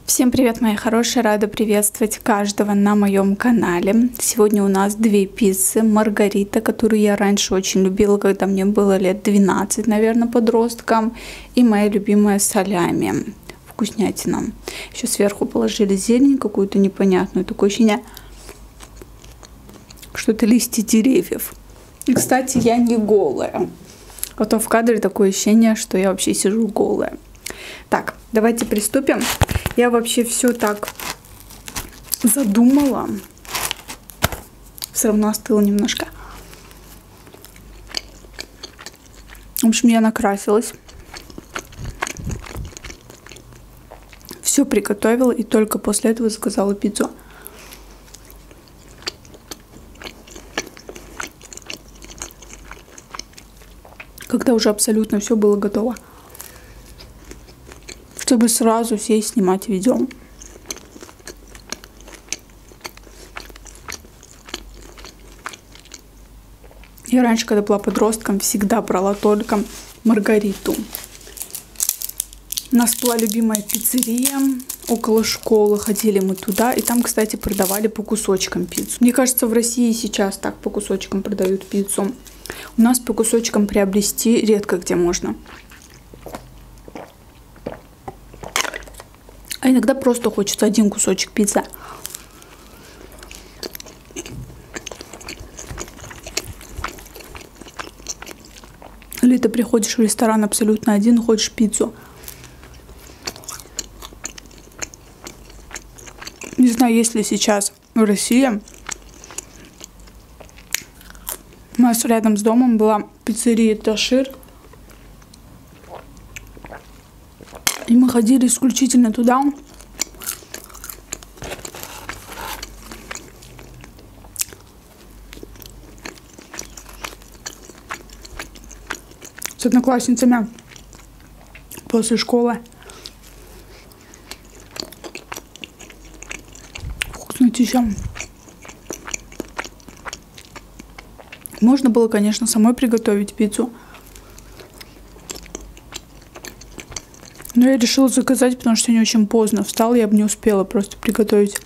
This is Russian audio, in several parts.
Всем привет, мои хорошие! Рада приветствовать каждого на моем канале. Сегодня у нас две пиццы. Маргарита, которую я раньше очень любила, когда мне было лет 12, наверное, подросткам. И моя любимая салями. Вкуснятина. Еще сверху положили зелень какую-то непонятную. Такое ощущение, что это листья деревьев. И, кстати, я не голая. А то в кадре такое ощущение, что я вообще сижу голая. Так, давайте приступим. Я вообще все так задумала. Все равно остыло немножко. В общем, я накрасилась. Все приготовила и только после этого заказала пиццу. Когда уже абсолютно все было готово. Чтобы сразу сесть снимать видео. Я раньше, когда была подростком, всегда брала только Маргариту. У нас была любимая пиццерия около школы. Ходили мы туда, и там, кстати, продавали по кусочкам пиццу. Мне кажется, в России сейчас так по кусочкам продают пиццу. У нас по кусочкам приобрести редко где можно. А иногда просто хочется один кусочек пиццы. Или ты приходишь в ресторан абсолютно один, хочешь пиццу. Не знаю, есть ли сейчас в России. У нас рядом с домом была пиццерия Ташир. И мы ходили исключительно туда. С одноклассницами после школы. Вкуснотища. Можно было, конечно, самой приготовить пиццу. Но я решила заказать, потому что сегодня очень поздно встала, я бы не успела просто приготовить.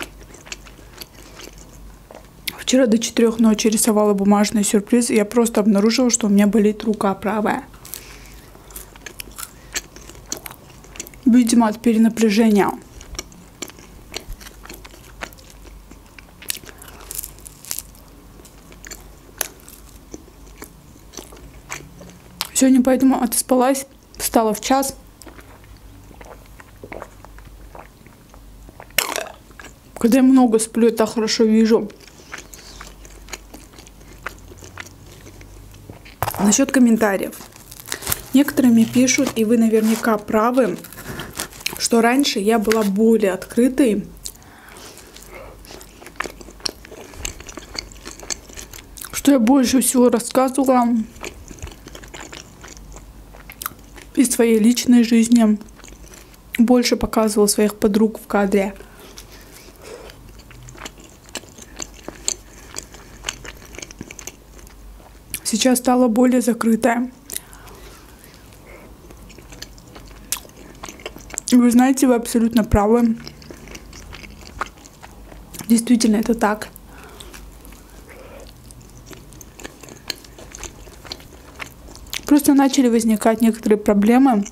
Вчера до 4 ночи рисовала бумажные сюрпризы, и я просто обнаружила, что у меня болит рука правая. Видимо, от перенапряжения. Сегодня поэтому отоспалась, встала в час. Когда я много сплю, я так хорошо вижу. Насчет комментариев. Некоторые мне пишут, и вы наверняка правы, что раньше я была более открытой. Что я больше всего рассказывала из своей личной жизни. Больше показывала своих подруг в кадре. Сейчас стала более закрытая. Вы знаете, вы абсолютно правы. Действительно, это так. Просто начали возникать некоторые проблемы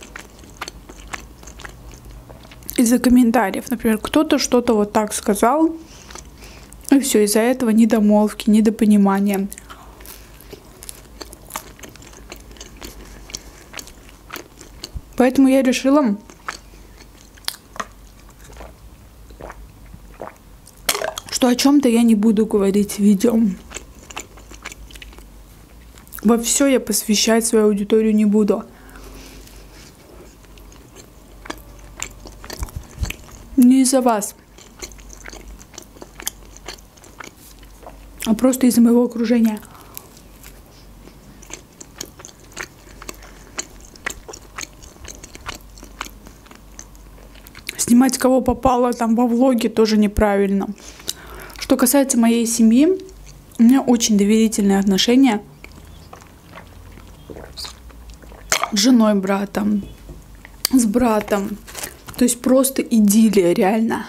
из-за комментариев. Например, кто-то что-то вот так сказал, и все, из-за этого недомолвки, недопонимания. Поэтому я решила что о чем-то я не буду говорить в видео. Во все я посвящать свою аудиторию не буду. Не из-за вас, а просто из-за моего окружения. Снимать кого попало там во влоге тоже неправильно. Что касается моей семьи, у меня очень доверительные отношения с женой брата, с братом. То есть просто идиллия, реально.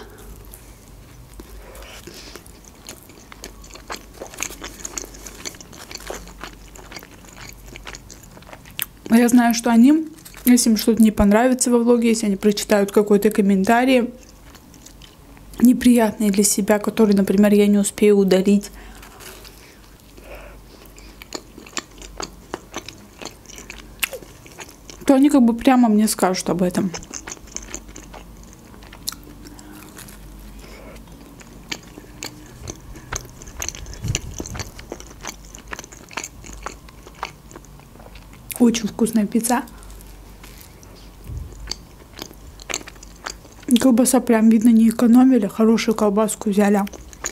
Я знаю, что они, если им что-то не понравится во влоге, если они прочитают какой-то комментарий неприятный для себя, который, например, я не успею удалить, то они как бы прямо мне скажут об этом. Очень вкусная пицца. Колбаса прям видно не экономили, хорошую колбаску взяли.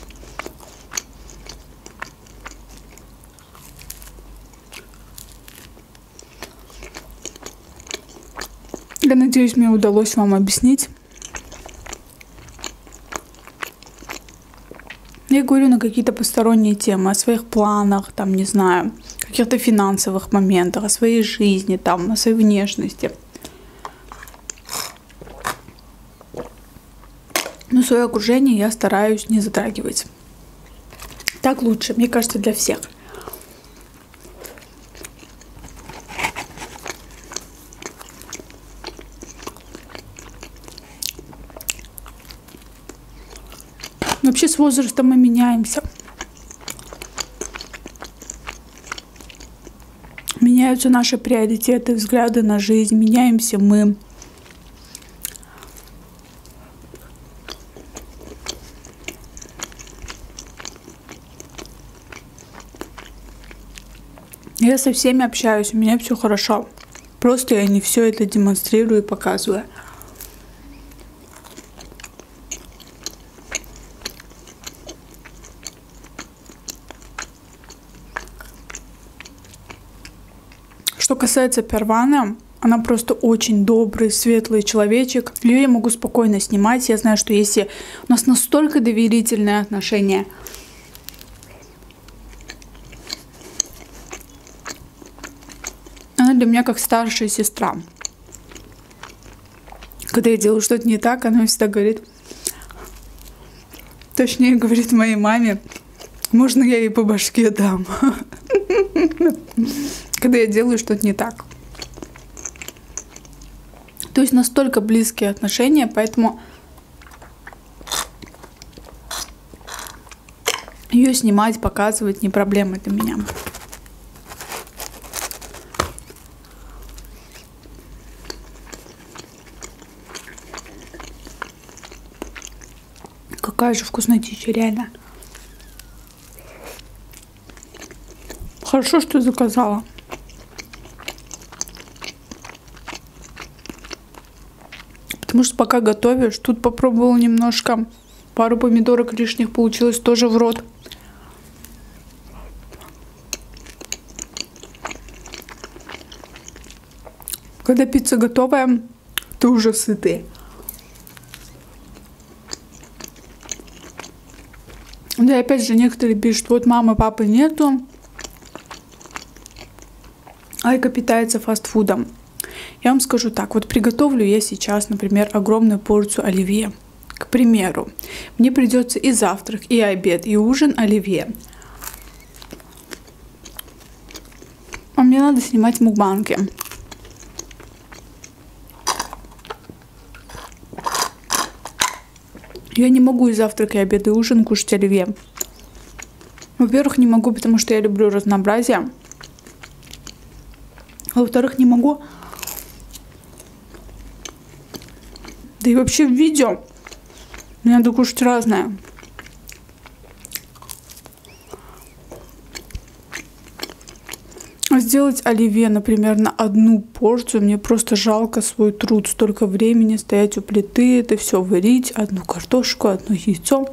Я надеюсь, мне удалось вам объяснить. Я говорю на какие-то посторонние темы, о своих планах, там, не знаю, каких-то финансовых моментах, о своей жизни, там, о своей внешности. Но свое окружение я стараюсь не затрагивать. Так лучше, мне кажется, для всех. Вообще с возрастом мы меняемся. Меняются наши приоритеты, взгляды на жизнь, меняемся мы. Я со всеми общаюсь, у меня все хорошо. Просто я не все это демонстрирую и показываю. Что касается Первана, она просто очень добрый, светлый человечек. Ее я могу спокойно снимать. Я знаю, что если у нас настолько доверительные отношения, она для меня как старшая сестра. Когда я делаю что-то не так, она всегда говорит, точнее говорит моей маме, можно я ей по башке дам, когда я делаю что-то не так. То есть настолько близкие отношения, поэтому ее снимать, показывать не проблема для меня. Какая же вкуснотища, реально. Хорошо, что заказала. Потому что пока готовишь, тут попробовала немножко, пару помидорок лишних получилось тоже в рот. Когда пицца готовая, ты уже сытый. Да, и опять же, некоторые пишут, вот мамы, папы нету, Айка питается фастфудом. Я вам скажу так, вот приготовлю я сейчас, например, огромную порцию оливье. К примеру, мне придется и завтрак, и обед, и ужин оливье. А мне надо снимать мукбанги. Я не могу и завтрак, и обед, и ужин кушать оливье. Во-первых, не могу, потому что я люблю разнообразие. А во-вторых, не могу. Да и вообще в видео мне надо кушать разное. А сделать оливье, например, на одну порцию, мне просто жалко свой труд. Столько времени стоять у плиты, это все варить, одну картошку, одно яйцо.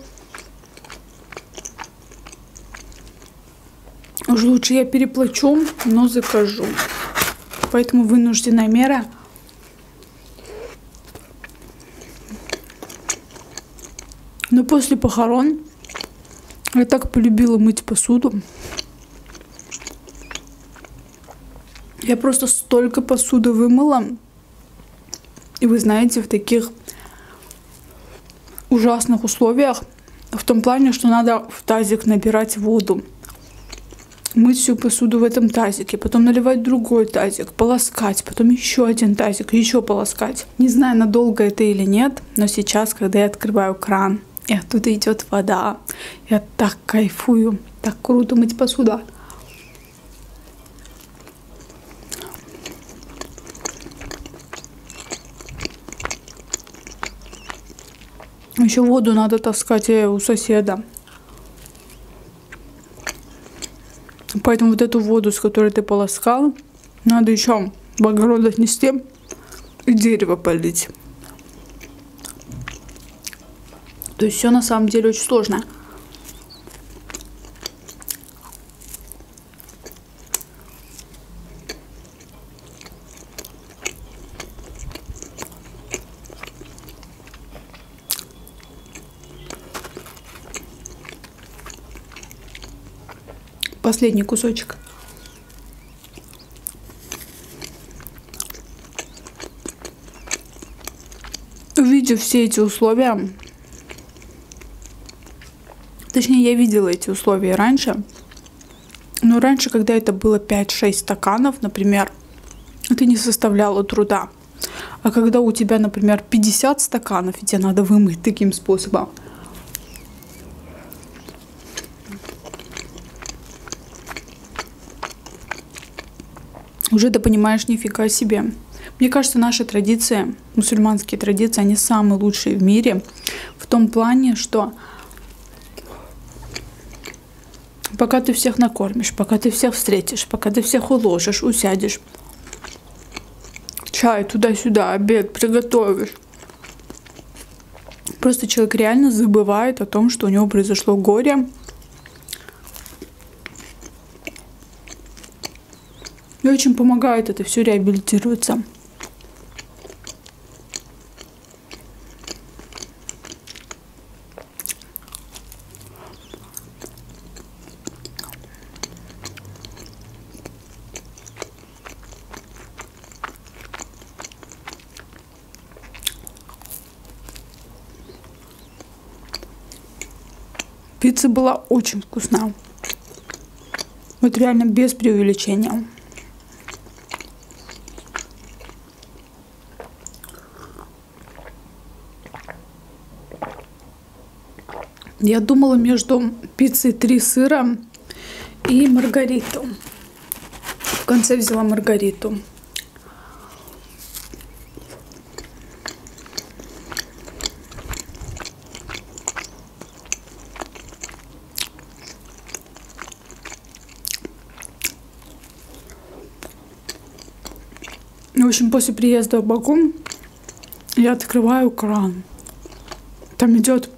Уж лучше я переплачу, но закажу. Поэтому вынужденная мера. Но после похорон я так полюбила мыть посуду. Я просто столько посуды вымыла. И вы знаете, в таких ужасных условиях. В том плане, что надо в тазик набирать воду. Мыть всю посуду в этом тазике, потом наливать другой тазик, полоскать, потом еще один тазик, еще полоскать. Не знаю, надолго это или нет, но сейчас, когда я открываю кран, и оттуда идет вода, я так кайфую, так круто мыть посуду. Еще воду надо таскать у соседа. Поэтому вот эту воду, с которой ты полоскал, надо еще в огород отнести и дерево полить. То есть все на самом деле очень сложно. Последний кусочек. Увидев все эти условия, точнее, я видела эти условия раньше, но раньше, когда это было 5-6 стаканов, например, это не составляло труда. А когда у тебя, например, 50 стаканов, и тебе надо вымыть таким способом, уже ты понимаешь, нифига себе. Мне кажется, наши традиции, мусульманские традиции, они самые лучшие в мире. В том плане, что пока ты всех накормишь, пока ты всех встретишь, пока ты всех уложишь, усядешь, чай туда-сюда, обед приготовишь. Просто человек реально забывает о том, что у него произошло горе. И очень помогает это все реабилитироваться. Пицца была очень вкусная. Вот реально без преувеличения. Я думала между пиццей 3 сыра и маргариту. В конце взяла маргариту. В общем, после приезда в Баку я открываю кран. Там идет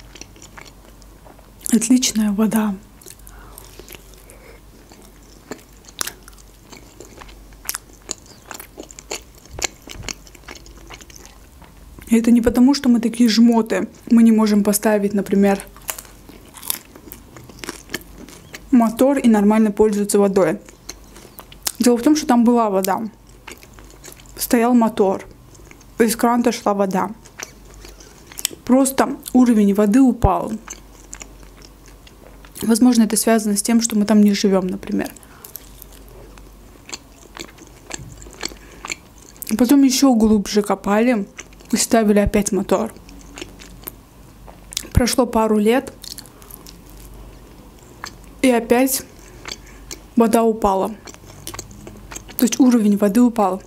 отличная вода. И это не потому, что мы такие жмоты. Мы не можем поставить, например, мотор и нормально пользоваться водой. Дело в том, что там была вода. Стоял мотор. Из крана шла вода. Просто уровень воды упал. Возможно, это связано с тем, что мы там не живем, например. Потом еще глубже копали и ставили опять мотор. Прошло пару лет, и опять вода упала. То есть уровень воды упал.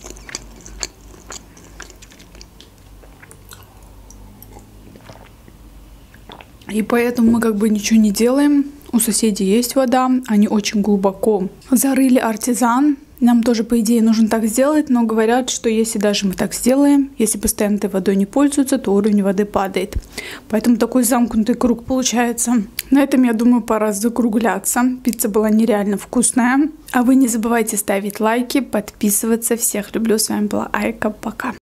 И поэтому мы как бы ничего не делаем. У соседей есть вода, они очень глубоко зарыли артезан. Нам тоже, по идее, нужно так сделать, но говорят, что если даже мы так сделаем, если постоянно этой водой не пользуются, то уровень воды падает. Поэтому такой замкнутый круг получается. На этом, я думаю, пора закругляться. Пицца была нереально вкусная. А вы не забывайте ставить лайки, подписываться. Всех люблю. С вами была Айка. Пока.